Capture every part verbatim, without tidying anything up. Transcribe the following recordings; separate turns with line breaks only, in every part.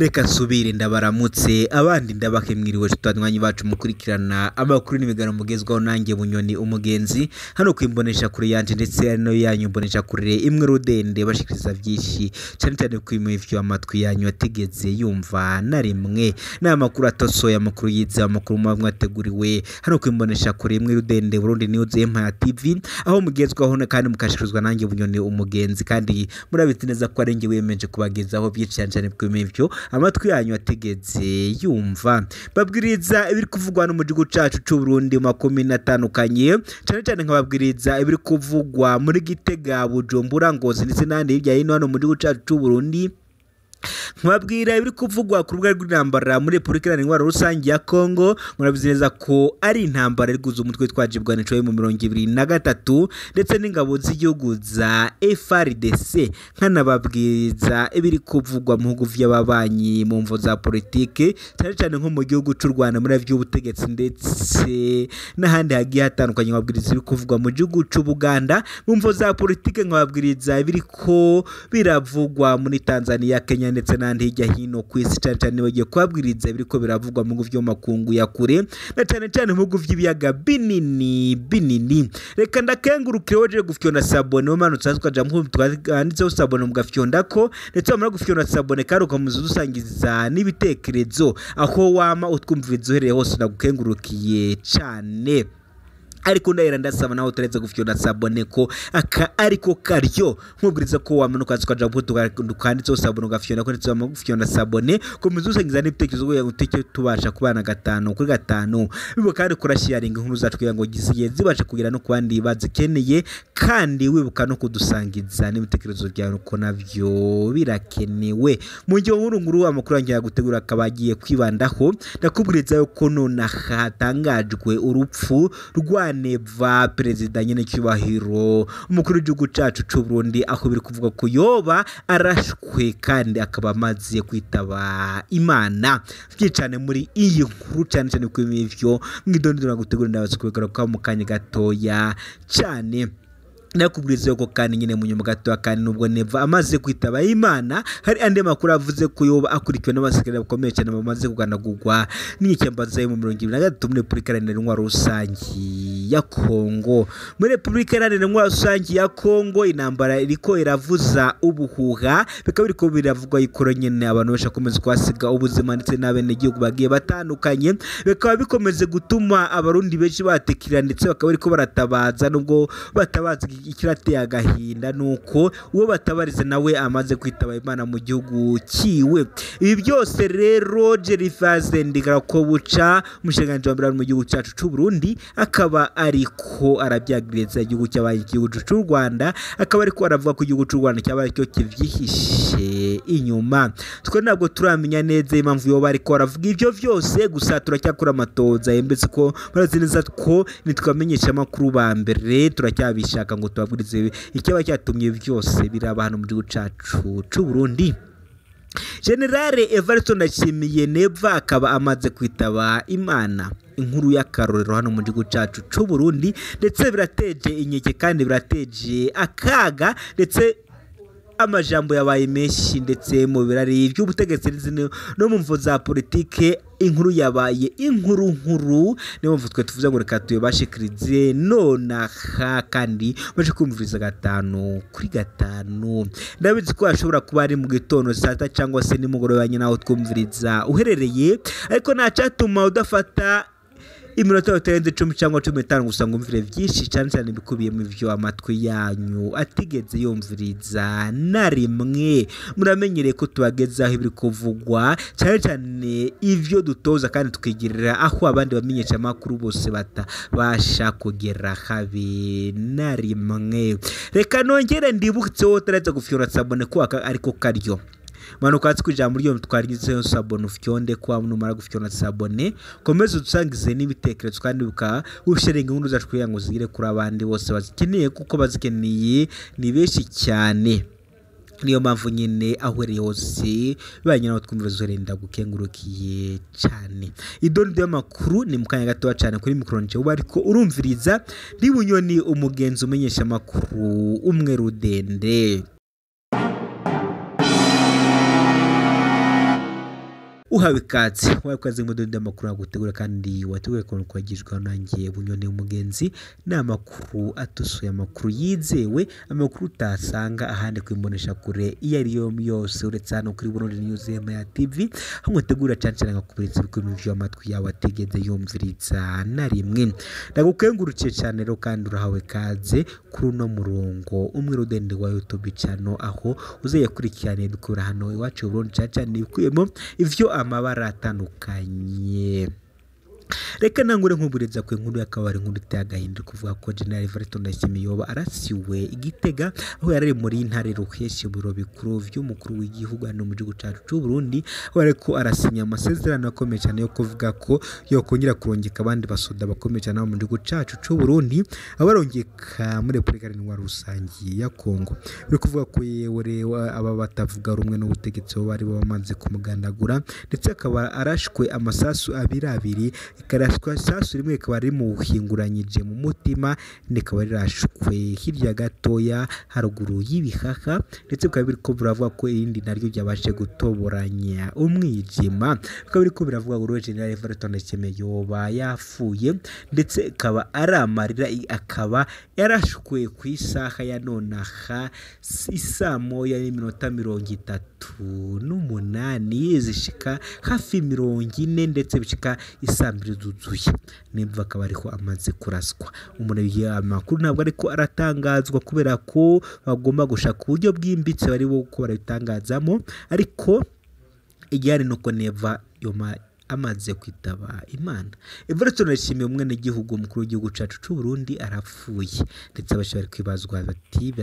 reka subire ndabaramutse abandi ndabakemwiriwe tutanywanyi bacu mukurikirana amakuru n'imigano mugezwaho nanjye bunyoni umugenzi hano kwimbonesha kure yanje ndetse ari no yanyu mbonesha kure imwe rudende bashikiriza byinshi cyane cyane kwimuvyo amatwi yanyu ategeze yumva na rimwe n'amakuru atosoya amakuru yiza amakuru mwateguriwe hano kwimbonesha kure imwe rudende Burundi News Empire T V aho mugezwaho kandi mukashikirizwa nanjye bunyoni umugenzi kandi murabiti neza ko arenge wemeje kubagezaho byinshi cyane cyane kwimuvyo amatwi yanyu ategeze yumva babwiriza ibiri kuvugwa no mu gihugu cacu c'u Burundi makumi natandukanye cyane cyane nkababwiriza ibiri kuvugwa muri Gitega Bujumbura Ngozi ndetse n'andi hirya hino hano mu gihugu cacu c'u Burundi nkababwira ibiri kuvugwa ku rubuga rw'intambara muri Republika Iharanira Rusange ya Kongo murabizeza ko ari intambara iri guza umutwe twajibwa nico mu mirongo ibiri na gatatu ndetse n'ingabo z'igihugu za F R D C nkanababwiriza ibiri kuvugwa mu bihugu vy'ababanyi mu mvo za politike cyane cyane nko mu gihugu c'u Rwanda muri vy'ubutegetsi ndetse n'ahandi hagiye hatandukanye nkababwiriza ibiri kuvugwa mu gihugu c'u Buganda mu mvo za politike nkababwiriza ibiri ko biravugwa muri Tanzania Kenya ndetse n'andi hirya hino ku isi cyane cyane bagiye kwabwiriza ibiriko biravugwa mu byo makungu ya kure na cyane cyane mu by'ibiyaga binini binini reka ndakengurukire waje gufyona sabone mu manu tsanzwe kaja mu twanditseho sabone mu gafyonda ko ndetse amara gufyona sabone kandi ukamuza dusangiza n'ibitekerezo aho wama utwumvirizo hereye hose ndagukengurukiye cyane ariko ndahera ndasaba naho turetse gufyona sabone ko aka ariko karyo nkubwiriza ko wamanuka tukaja dukanditseho sabone ugafyona ko ndetse wamugufyona sabone ko muzusangiza n'ibitekerezo ngo yaguteke tubasha kubana gatanu kuri gatanu bibo kandi kurasharinga inkuru zacu kugira ngo giziye zibasha kugira no kwandi bazikeneye kandi wibuka no kudusangiza n'ibitekerezo byawe ko navyo birakenewe mu gihe nkuru amakuru yanjye yagutegura akabagiye kwibandaho ndakubwiriza ko none hatangajwe urupfu rwa neva perezida nyene cyubahiro umukuru w'igihugu cacu c'u Burundi aho biri kuvuga ko yoba arashwe kandi akaba amaze kwitaba Imana byicane muri iyi nkuru cyane cyane kw'imivyo mwidondora gutegura ndabaza kubikora kwa mukanya gatoya cyane nakubwiriza ko kandi nyine mu nyuma gato kandi nubwo neva amaze kwitaba Imana hari ande makuru avuze ko yoba akurikiwe n'abasekere bakomeye cyane bamaze kuganagurwa n'icyambaza mu mirongo ibiri na gatatu muri Republika Iharanira Rusange ya Kongo muri Republika Iharanira Rusange ya Kongo intambara iriko iravuza ubuhuha bikaba biriko biravugwa ikoro nyene abantu basha komeza kwasiga ubuzima ndetse n'abene gihugu bagiye batandukanye bikaba bikomeze gutuma abarundi benshi batekira ndetse bakaba bariko baratabaza nubwo batabaza ikirateye agahinda nuko uwo batabarize nawe amaze kwitaba Imana mu gihugu kiwe ibi byose rero Jerifaze ndigara ko buca umushinganje wa mbere mu gihugu cyacu c'u Burundi akaba ariko arabyagiriza igihugu cyabaye igihugu c'u Rwanda akaba ariko aravuga ko igihugu c'u Rwanda cyabaye cyo kivyihishe inyuma twe ntabwo turamenya neza impamvu yo bari ko aravuga ibyo byose gusa turacyakura amatoza yembetse ko barazineza ko nitwamenyesha amakuru ba mbere turacyabishaka ngo tubabwirize icyaba cyatumye byose biraba hano mu gihugu cacu c'u Burundi Generale Everton Ndashimiye Neva akaba amaze kwitaba Imana inkuru y'akarorero hano mu gihugu cacu c'u Burundi ndetse birateje inyeke kandi birateje akaga ndetse amajambo yabaye menshi ndetse mu birari by'ubutegetsi no mu mvo za politike inkuru yabaye inkuru nkuru niyo mvu twe tuvuze ngo reka tuyobashikirize nonaha kandi baje kumviriza gatanu kuri gatanu ndabizi ko ashobora kuba ari mu gitondo sata cyangwa se nimugoroba nyine aho twumviriza uherereye ariko nacatuma udafata iminota itarenze icumi cyangwa cumi n'itanu gusa ngo umvire byinshi cyane cyane bikubiye mu byo amatwi yanyu atigeze yumviriza na rimwe muramenyereye ko tubagezaho ibiri kuvugwa cyane cyane ivyo dutoza kandi tukigirira aho abandi bamenyesha amakuru bose batabasha kugera habe na rimwe reka nongere ndibutse wo taretse gufyora sabone ko ariko karyo manukatsi kwijambo ryo twarigize sabone ufyonde kwa numara gufyona sabone komeza dusangize n'ibitekerezo kandi buka ushiringa inkuru zacu kugira ngo zigire kuri abandi bose bazikeneye kuko bazikeneye ni benshi cyane niyo mpamvu nyine ahwereye hose banye naho twumvirizo renda gukengurukiye cyane idoni y'amakuru ni mukanya gato cyane kuri micronje uba ariko urumviriza ndi bunyoni umugenzi umenyesha amakuru umwe rudende uhawe ikaze wakaze mu dode makuru agutegura kandi wateguye ko kwagijwe nangiye bunyone umugenzi n'amakuru atusuye amakuru yizewe amakuru utasanga ahandi kwimbonesha kure iyo ari yo yose uretse hano kuri Burundi News ya T V aho mutegura cancana ngakubiritse bikomeye vyo amatwi yawe ategeze yumviritsa na rimwe ndagukengurukiye cyane ro kandi urahawe kaze kuri uno murongo umwe rudende wa YouTube channel aho uzaye kurikirana dukura hano iwacu Burundi cyane ibikuyemo ivyo amabara atandukanye. Reka nangure nk'ubureza kwe nkuru yakabari nkuru itagahinduka kuvuga ko General Everton Ndashimiyoba arasiwe igitega aho yarari muri intare ruheshi biro bikuru vy'umukuru w'igihugu hano mu gihugu cyacu cy'u Burundi ariko arasinya amasezerano akomeye cyane yo kuvuga ko yokongera kurongeka abandi basoda bakomeye cyane mu gihugu cyacu cy'u Burundi abarongeka muri Republika Iharanira Rusangi ya Kongo. Biri kuvuga ko yewe aba batavuga rumwe n'ubutegetsi bari bamaze kumugandagura ndetse akaba arashwe amasasu abiri abiri karashwa sasu rimwe kaba ari mu hinguranyije mu mutima nekaba rirashukwe hirya gatoya haruguru y'ibihaka ndetse bikaba biriko biravuga ko irindi naryo ryabashe gutoboranya umwijima bikaba biriko biravuga ngo General Everton Ndashimiyoba yafuye ndetse kaba aramarira akaba yarashukwe ku isaha ya nonaha isamo ya minota mirongo itatu n'umunani zishika hafi mirongo ine ndetse bishika isambiri zuzuye nimva akaba ariko amaze kuraswa. Umuntu y'amakuru ntabwo ariko aratangazwa kubera ko bagomba gushaka uburyo bwimbitse bari bo ko barabitangazamo ariko igihari nuko neva yoma amaze kwitaba Imana. Everton Ndashimiye umwe n'igihugu mukuru w'igihugu cyacu cy'u Burundi arapfuye ndetse abashobora kwibazwa bati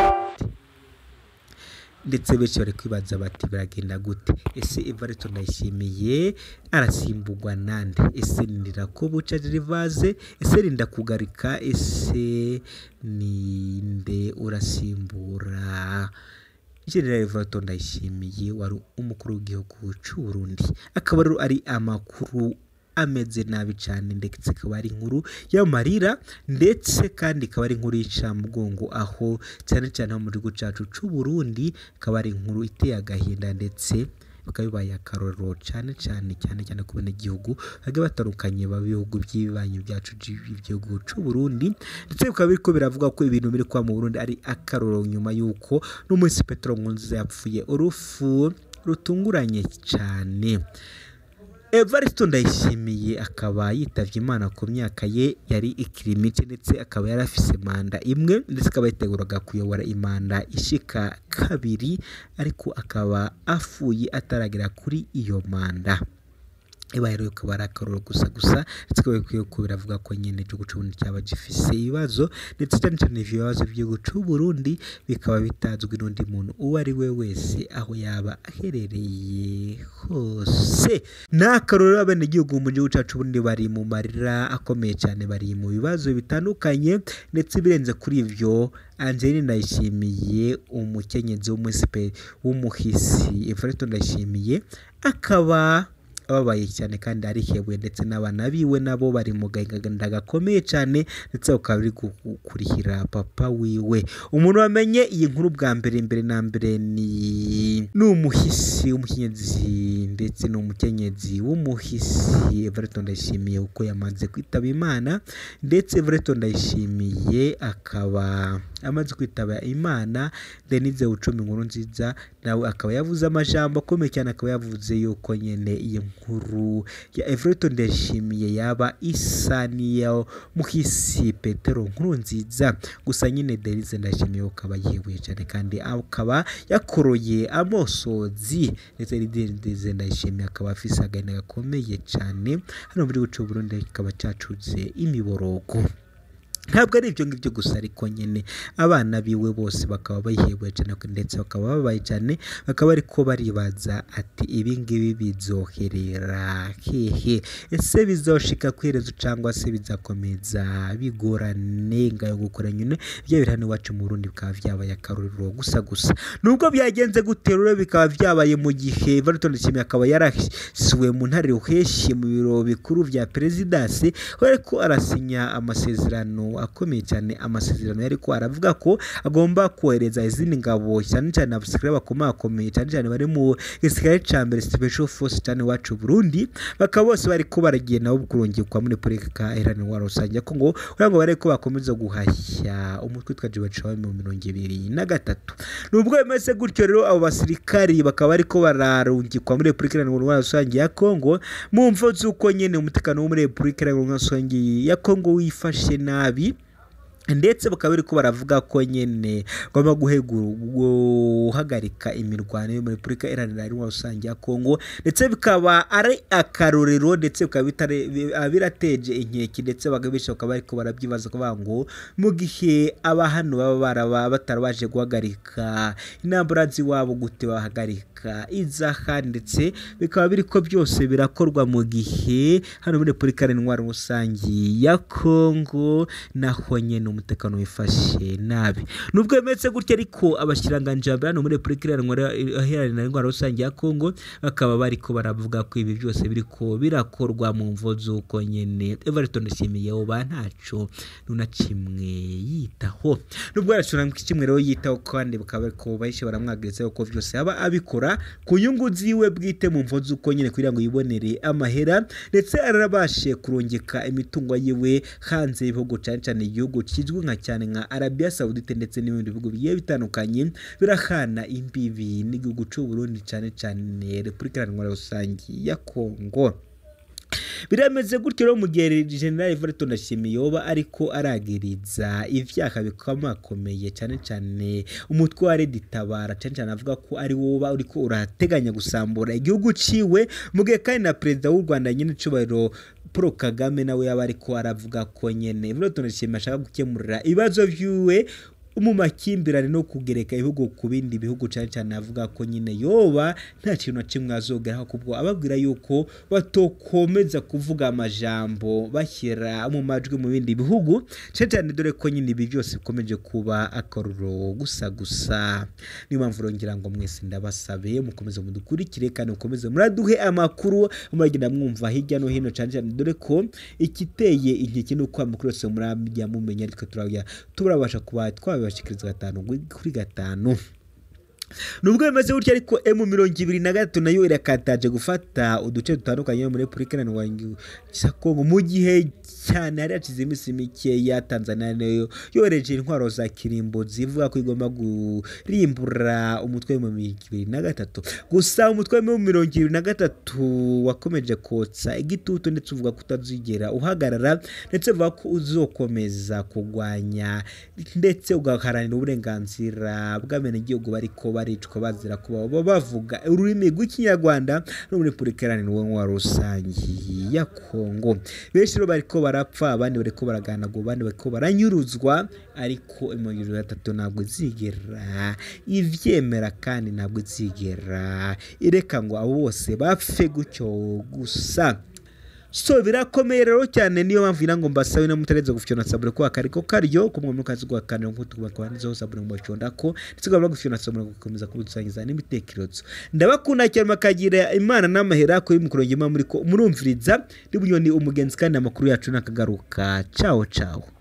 ndetse benshi bari kwibaza bati biragenda gute ese Everton Ndashimiye arasimbugwa nande ese ndira ko buca rivaze ese rinda kugarika ese ninde urasimbura General Everton Ndashimiye wari umukuru w'igihugu cy'u Burundi akaba ari amakuru ameze nabi cyane ndetse akaba ari inkuru y'amarira ndetse kandi akaba ari inkuru y'icamgongo aho cyane cyane mu gihugu cyacu cy'u Burundi akaba ari inkuru iteye agahinda ndetse bakabibaye akarorero cyane cyane cyane cyane kubona igihugu bage batarukanye babihugu by'ibibanyi byacu by'igihugu cy'u Burundi ndetse bikaba biriko biravuga ko ibintu biri kwa mu Burundi ari akarorero nyuma yuko n'umunsi Petro Nkunziza yapfuye urupfu rutunguranye cyane. Everton Ndashimiye akaba yitavye Imana ku myaka ye yari ikirimice ndetse akaba yarafise manda imwe ndetse akaba yiteguraga kuyobora imanda ishika kabiri ariko akaba afuye ataragira kuri iyo manda. Ibayero kabara karoro gusa gusa ndetse ko biravuga ko nyene igihugu cy'u Burundi cyaba gifise ibibazo ndetse cyane cyane ibibazo by'igihugu cy'u Burundi bikaba bitazwi n'undi muntu uwo ari we wese aho yaba aherereye hose. Nakaroro abene igihugu mu gihugu cyacu Burundi bari mu marira akomeye cyane bari mu bibazo bitandukanye ndetse birenze kuri ivyo Angeline Ndashimiye umukenyezi w'umusipe w'umuhisi Everton Ndashimiye akaba ababaye cyane kandi ari hebuye ndetse n'abana biwe nabo bari mu gahinda gakomeye cyane ndetse ukaba uri kurihira papa wiwe. Umuntu wamenye iyi nkuru bwa mbere mbere na mbere ni n'umuhisi w'umukenyezi ndetse n'umukenyezi w'umuhisi Everton Ndashimiye uko yamaze kwitaba Imana ndetse Everton Ndashimiye akaba amaze kwitaba Imana Denise Ucumi Nkuru Nziza nawe akaba yavuze amajambo akomeye cyane akaba yavuze yuko nyene iyi nkuru ya Everton Ndashimiye yaba isa niyo muhisi Petero Nkuru Nziza gusa nyine Denise Ndashimiye akaba yewe cyane kandi akaba yakoroye amosozi ndetse Denise Ndashimiye akaba afise agahinda gakomeye cyane hano muri guca Burundi akaba cyacuze imiborogo. Ntabwo ari ibyo ngibyo gusa ariko nyene abana biwe bose bakaba bayihebuye cyane ndetse bakaba babaye cyane bakaba ariko baribaza ati ibi ngibi bizoherera hehe ese bizoshika kwirezo cyangwa se bizakomeza bigorane ngayo gukora nyine byo birane wacu mu Burundi bikaba byabaye akaruriro gusa gusa nubwo byagenze guterura bikaba byabaye mu gihe Everton Ndashimiye akaba yarasiwe mu ntare ruheshi mu biro bikuru vya presidence ariko arasinya amasezerano amasezerano akomeye cyane amasezerano yari ko aravuga ko agomba kohereza izindi ngabo cyane cyane abasirikare bakomakomeye cyane cyane bari mu gisirikare ca mbere special force cyane wacu Burundi bakaba bose bari ko baragenda nabo kurungikwa muri Republika Iharanira Rusange ya Kongo kugira ngo bare ko bakomeza guhashya umutwe twaje bacawe mu mirongo ibiri na gatatu. Nubwo bimeze gutyo rero abo basirikari bakaba bari ko bararungikwa muri Republika Iharanira Rusange ya Kongo mu mvo z'uko nyene umutekano wo muri Republika Iharanira Rusange ya Kongo wifashe nabi ndetse bakaba bari ko baravuga ko nyene gomba guhagarika imirwano yo muri Republika Iharanira Rusange ya Kongo ndetse bikaba ari akarorero ndetse bikaba birateje inkeki ndetse bagabisha bakaba bari ko barabyibaza ko bango mu gihe abahano baba baraba batarabaje guhagarika inamburanzi wabo gute bahagarika izaha ndetse bikaba biri ko byose birakorwa mu gihe hano muri Republika Iharanira Rusange ya Kongo naho nyene umutekano wifashe nabi. Nubwo bimeze gutya ariko abashiranganje hano muri Republika Iharanira Rusange ya Kongo bakaba bari ko baravuga ko ibi byose biri ko birakorwa mu mvo z'uko nyene Everton Shimiye oba ntaco nuna kimwe yitaho. Nubwo arashobora kimwe rero yitaho kandi bakaba ko bahishe baramwagiriza ko byose aba abikora ku nyungu ziwe bwite mu mvo z'uko nyene kugira ngo yibonere amahera ndetse arabashe kurungika imitungo yiwe hanze y'ibihugu cyane cyane igihugu kizwi nka cyane nka Arabia Saudite ndetse n'ibindi bihugu bigiye bitandukanye birahana imbibi n'igihugu cy'u Burundi cyane cyane Republika Iharanira Rusange ya Kongo. Birameze gutyo rero mu gihe General Everton Shimiyoba ariko aragiriza ivyaha bikamakomeye cyane cyane umutwe wa Red Tabara cyane cyane avuga ko ari woba uriko urateganya gusambura igihugu ciwe mu gihe kandi na president w'u Rwanda nyine cyubahiro Paul Kagame nawe yaba ariko aravuga ko nyene Everton Shimiyoba ashaka gukemurira ibibazo vyuwe umumakimbirane no kugereka ibihugu ku bindi bihugu cyane cyane avuga ko nyine yoba nta kintu na kimwe azogeraho kubwo ababwira yuko batokomeza kuvuga amajambo bashyira mu majwi mu bindi bihugu cyane cyane dore ko nyine ibi byose bikomeje kuba akaruro gusa gusa. Niyo mpamvu ngira ngo mwese ndabasabe mukomeze mudukurikire kandi mukomeze muraduhe amakuru muragenda mwumva hirya no hino cyane cyane dore ko ikiteye inkeke no kwa mukuru wese murabya mumenya ariko turabya turabasha kuba twa bashikiriza gatanu kuri gatanu. Nubwo bimeze gutya ariko M mirongo ibiri na gatatu nayo irakataje gufata uduce dutandukanye muri Republika Iharanira Kongo mu gihe cyane hari yacize imisi mike ya Tanzania nayo yoreje intwaro za kirimbo zivuga ko igomba gurimbura umutwe mu mirongo ibiri na gatatu. Gusa umutwe mu mirongo ibiri na gatatu wakomeje kotsa igitutu ndetse uvuga kutazigera uhagarara ndetse uvuga ko uzokomeza kugwanya ndetse ugaharanira uburenganzira bw'amene igihugu bariko baricwa bazira kuba bavuga ururimi rw'ikinyarwanda no muri Republika Iharanira Rusange ya Kongo. Benshi ro bariko barapfa abandi bariko baragana go bandi bariko baranyuruzwa ariko mirongo ibiri na gatatu ntabwo zigera ivyemera kandi ntabwo zigera ireka ngo abo bose bapfe gutyo gusa. So birakomeye rero cyane niyo mpamvu ina ngo mbasabe na mutareze gufyona sabure kwa kariko karyo kumwe mukazi gwa kanyo nkutu bakwanze sabure mu cyonda ko tsigabura gufyona sabure gukomeza kudusangiza n'imitekerezo. Ndabakunda cyane makagira Imana n'amahera ko y'umukurongema muri ko murumviriza ndi bunyoni umugenzi kandi amakuru yacu nakagaruka. Ciao ciao.